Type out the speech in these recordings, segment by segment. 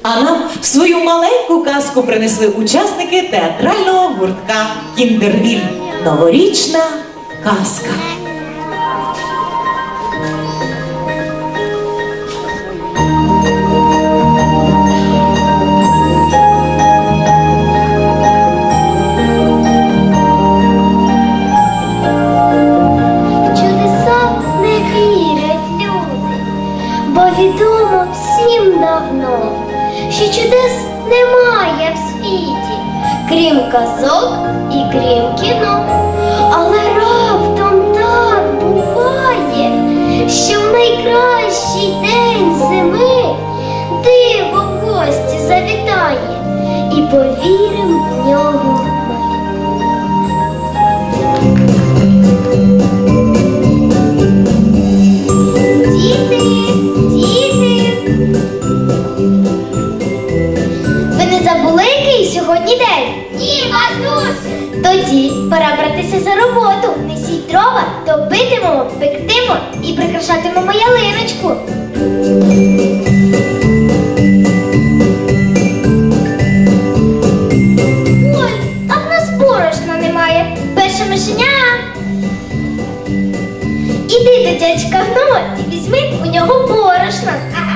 А нам свою маленьку казку принесли учасники театрального гуртка «Кіндервіль». Новорічна казка. Відомо всім давно, що чудес немає в світі, крім казок і крім кіно. Але раптом так буває, що в найкращий день зими диво в гості завітає, і повірим в нього ми. Сьогодні день? Ні, матусю! Тоді пора братися за роботу. Несіть дрова, топитимемо, пектимо і прикрашатимемо ялиночку. Ой, а в нас борошна немає. Перше мишеня. Іди до дядька Гнома і візьми у нього борошна.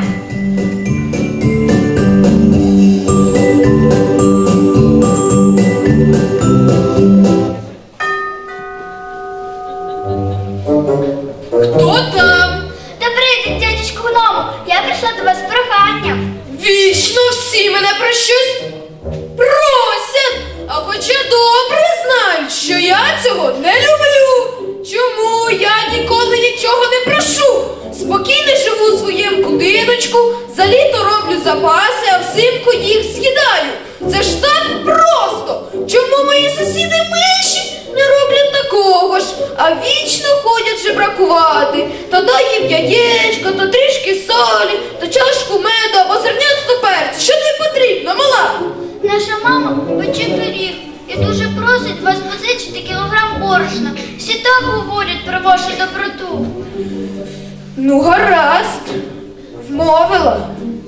Хто там? Добрий день, дядечко Гному. Я прийшла до вас з проханням. Вічно всі мене про щось просять, а хоча добре знають, що я цього не люблю. Чому я ніколи нічого не прошу? Спокійно живу у своєму будиночку, за літо роблю запаси, а взимку їх з'їдаю. Це ж так просто! Чому мої сусіди менші не роблять такого ж, а вічно ходять жебракувати? То дай їм яєчко, то трішки солі, то чашку меду або зернятко перцю. Що тобі потрібно, мала? Наша мама пече пиріг і дуже просить вас позичити кілограм борошна. Всі так говорять про вашу доброту. Ну, гаразд. Вмовила.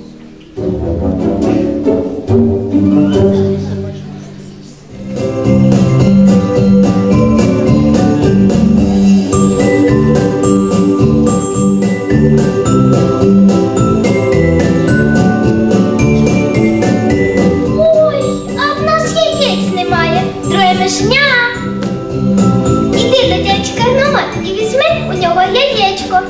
Іди до дядька Гнома і візьми у нього яєчко.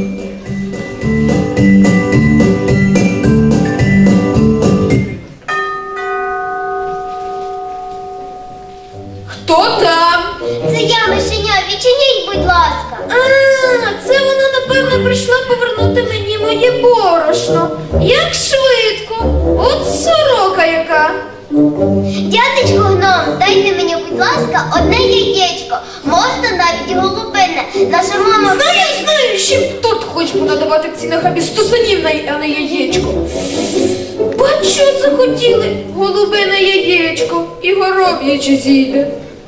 Хто там? Це я, мишеня, відчиніть, будь ласка. А, це вона, напевно, прийшла повернути мені моє борошно. Як швидко. От сорока яка. Дядечко Гном, дайте мені, будь ласка, одне яєчко. Можна навіть голубине. Наша мама... Знаю, чим тут хоч понадавати в цінах абі стусанів, а не яєчко. Бачу, захотіли голубине яєчко і гороб'яче зійде.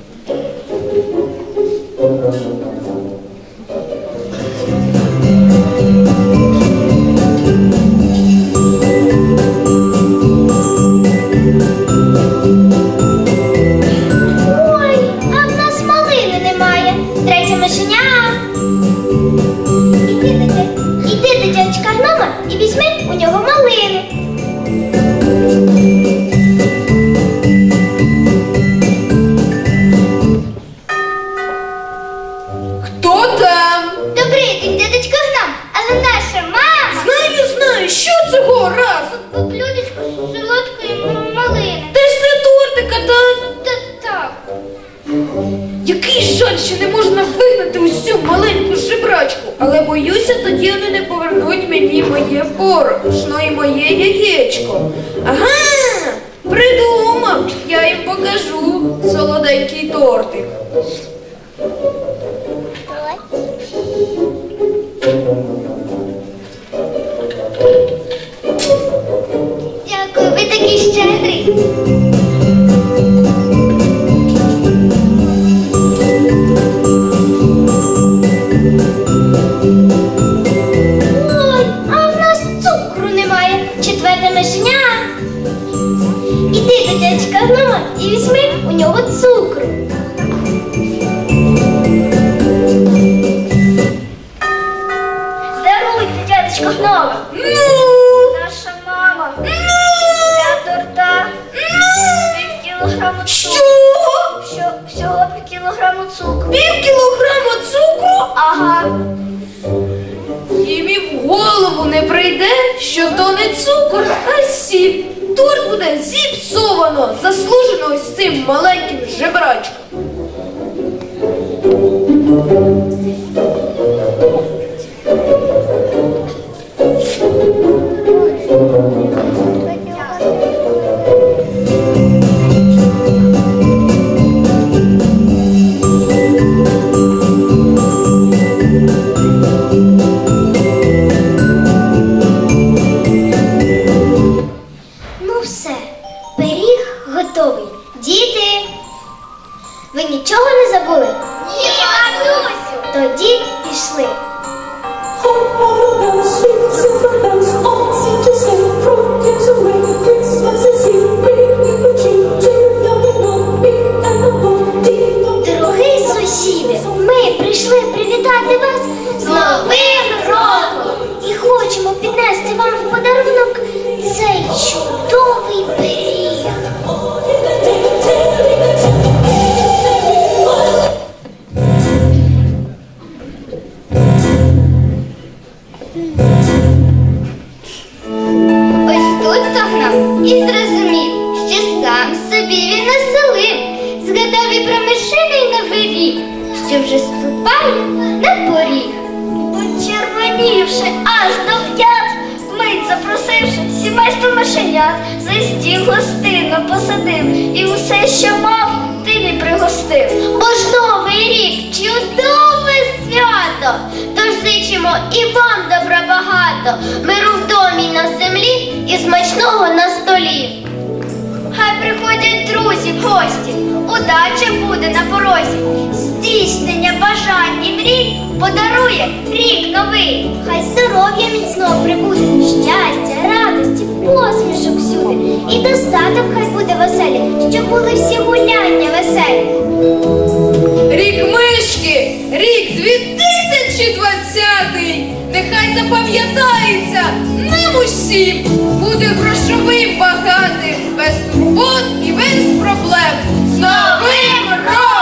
Іди до дядька Гнома і візьми у нього малини. Хто там? Добрий день, дядечко Гном, але наша мама... Знаю, що цього разу? Блюдечко з солодкої малини. Теж для тортика, так? Так. Який жаль, що не можна вигнати усю маленьку жебрачку. Але боюся, тоді вони не повернуть мені моє борошно і моє яєчко. Ага, придумав. Я їм покажу солоденький тортик. Дякую, ви такий щедрий. Ой, а в нас цукру немає. четверте мишеня. Іди до дядька гнома і візьми у нього цукру. Даруйте, дядечко гнома. Наша мама для торта півкілограму цукру. Всього півкілограму цукру. Півкілограму цукру? Ага. Їм і в голову не прийде, що то не цукор, а сіль. Торт буде зіпсовано, заслужено ось цим маленьким жебрачком. Ну все, пиріг готовий. Діти, ви нічого не забули? Ні, матусю! Тоді пішли. Дорогий сусіди, ми прийшли привітати вас з Новим роком і хочемо піднести вам в подарунок цей чудовий пиріг. Ось тут стогнав і зрозумів, що сам собі він населив. Згадав і про мишиний новий рік, що вже ступає на поріг. Почервонівши аж до п'ят, вмить запросивши сімейство мишенят, за стіл гостинно посадив і усе, що мав, тим і пригостив. Бо ж новий рік чудове свято, тож зичимо і вам добра багато, миру в домі на землі і смачного на столі. Хай приходять друзі в гості, удача буде на порозі, здійснення бажань і мрій подарує рік новий. Хай здоров'я міцно прибуде, щастя, радості, посмішок всюди, і достаток хай буде веселі, щоб були всі гуляння веселі. Рік мишки, рік 2020, нехай запам'ятається нам усім, буде грошовим багатим, без турбот і без проблем. З Новим роком!